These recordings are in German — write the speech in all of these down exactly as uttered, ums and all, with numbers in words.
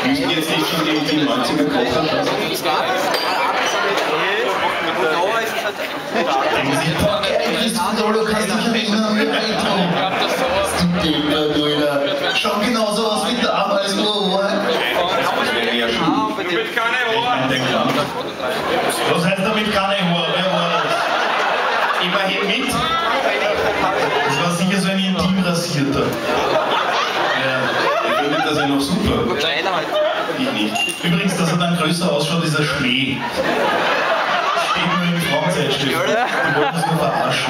Müssen jetzt nicht schon die, die neunziger kochen? Schaut genauso aus wie damals, wo Mit keine Ohren! Was heißt damit keine Ohren? Wer war das? Immerhin mit! Das war sicher so ein intim rasierter. Ja, ich finde das ja noch super. Ich nicht. Übrigens, dass er dann größer ausschaut, ist ein Schmäh. Steht nur im Frauenzeitschrift. Die wollten es nur verarschen.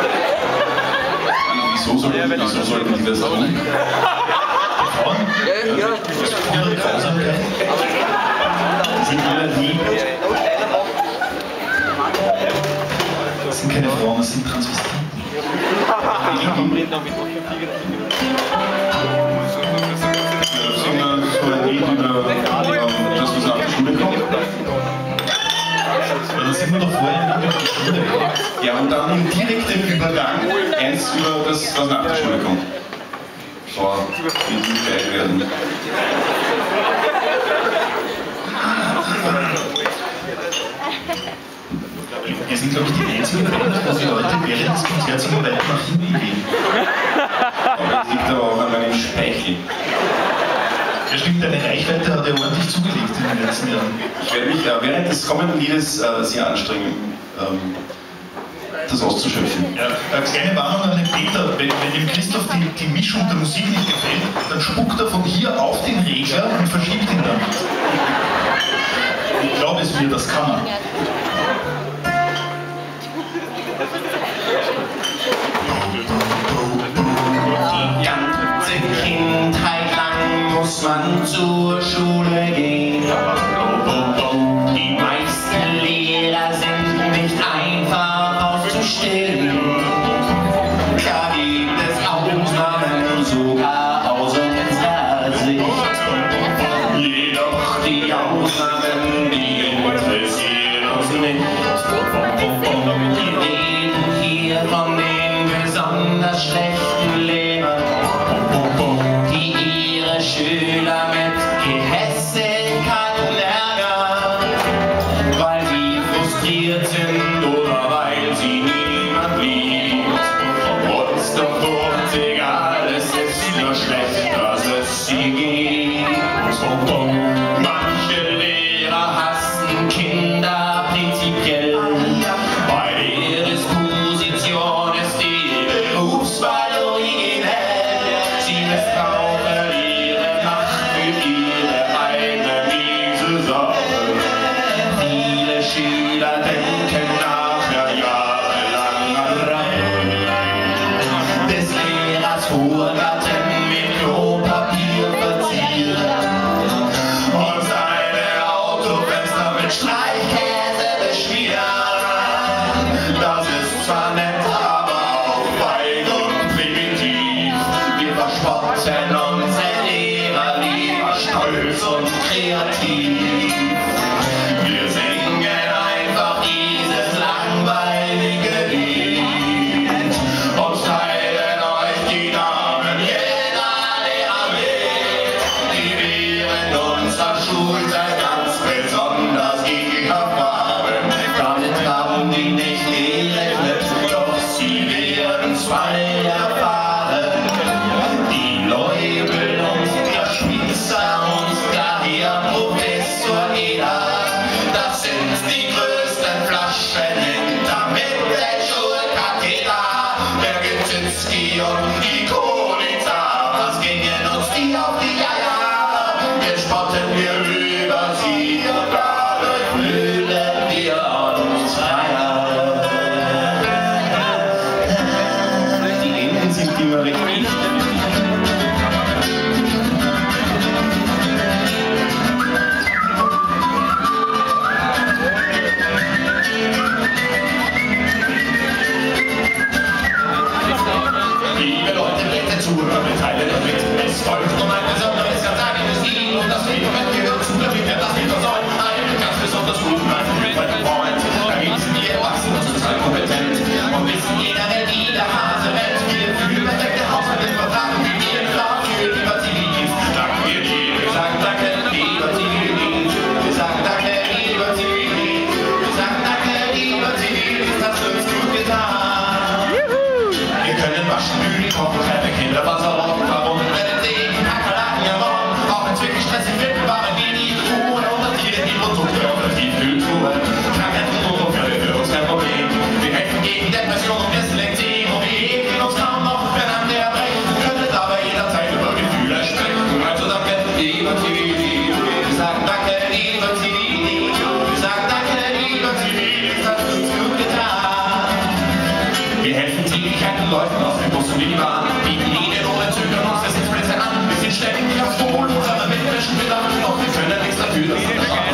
Wieso sollten, wieso sollten die das tun? Frauen? Ja, ja. Ihre Grausamkeit. Die sind alle lieb. Das sind keine Frauen, das sind Transvestiten. Singen wir so ein Lied über das, was nach der Schule kommt. Weil das sind wir doch vorher in der Schule. Ja, und dann im direkten Übergang eins über das, was nach der Schule kommt. Boah, wie die geil werden. Wir sind, glaube ich, die einzigen Band, wo die Leute während des Konzerts immer weit nach hinten gehen. Aber das liegt aber auch an meinem Speichel. Ja, stimmt, deine Reichweite hat ja ordentlich zugelegt in den letzten Jahren. Ich werde mich äh, während des kommenden Liedes äh, sehr anstrengen, ähm, das auszuschöpfen. Ja, eine kleine Warnung an den Peter, wenn, wenn dem Christoph die, die Mischung der Musik nicht gefällt, dann spuckt er von hier auf den Regler und verschiebt ihn damit. Ich glaube es mir, das kann man. Die ganze Kindheit lang muss man zur Schule gehen. Die meisten Lehrer sind nicht einfach auszustellen. Da gibt es Ausnahmen, sogar aus unserer Sicht. Jedoch die Ausnahmen, die interessieren uns nicht. Wir reden hier von den besonders schlechten Lehrern, die ihre Schüler mit Gehässigkeit ärgern, weil sie frustriert sind oder weil sie niemand liebt. Uns doch kurz egal, es ist nur schlecht, dass es sie gibt. Manche Lehrer hassen Kinder prinzipiell, bei der Disposition ist die Berufswahl originell. Sie missbrauchen ihre Macht für ihre eigene miese Sache. Viele Schüler denken nachher jahrelang an Rache des Lehrers Vorgarten mit Klopapier verzieren und seine Autofenster mit Streichkäse beschmieren. Das ist zwar nett, aber auch feig und primitiv. Wir verspotten unsere Lehrer lieber stolz und kreativ. Wir singen einfach dieses langweilige Lied und teilen euch die Namen jeder Lehrer mit, die während unserer Schulzeit ganz besonders ekelhaft waren. Damit haben die nicht gerechnet, doch sie werden's bald erfahren. Die Leubel und der Spitzer und daher Professor Eder, das sind die größten Flaschen hinterm Mittelschulkatheter. Der Gitzinski und die Konica, was gingen uns die auf die Eier? Jetzt spotten wir über sie und dadurch fühlen wir uns freier. Die Enden sind immer recht wichtig. Liebe Leute, bitte zuhören, wir teilen euch mit. Es folgt nun ein besonderes, ganz eigenes Lied und das Lied gehört zu Zivili. Wir sagen danke, lieber Zivili. Wir sagen danke, lieber Zivili, das hast uns gut getan. Wir helfen täglichen Leuten aus dem Bus und die Bahn, bieten ihnen ohne Zögern uns das Sitzplätze an. Wir sind ständig auf Wohl unserer Mitmenschen bedacht, doch wir können nichts dafür, dass